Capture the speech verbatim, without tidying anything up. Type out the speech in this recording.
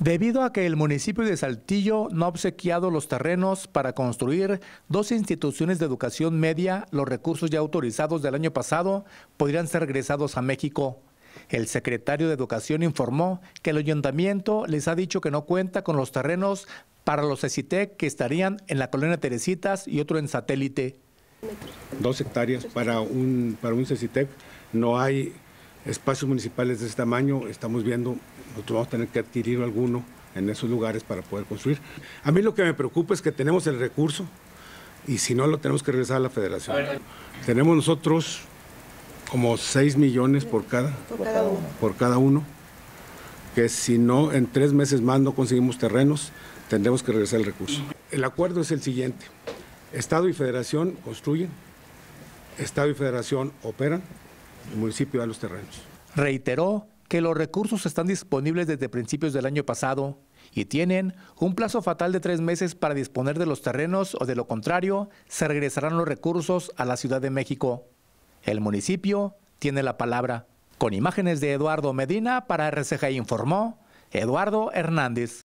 Debido a que el municipio de Saltillo no ha obsequiado los terrenos para construir dos instituciones de educación media, los recursos ya autorizados del año pasado podrían ser regresados a México. El secretario de Educación informó que el ayuntamiento les ha dicho que no cuenta con los terrenos para los CECITEC que estarían en la colonia Teresitas y otro en Satélite. Dos hectáreas para un, para un CECITEC, no hay espacios municipales de ese tamaño, estamos viendo, nosotros vamos a tener que adquirir alguno en esos lugares para poder construir. A mí lo que me preocupa es que tenemos el recurso y si no lo tenemos que regresar a la federación. Tenemos nosotros como seis millones por cada, por cada uno, por cada uno que si no, en tres meses más no conseguimos terrenos, tendremos que regresar el recurso. El acuerdo es el siguiente: Estado y Federación construyen, Estado y Federación operan, el municipio da los terrenos. Reiteró que los recursos están disponibles desde principios del año pasado y tienen un plazo fatal de tres meses para disponer de los terrenos o de lo contrario, se regresarán los recursos a la Ciudad de México. El municipio tiene la palabra. Con imágenes de Eduardo Medina, para R C G informó Eduardo Hernández.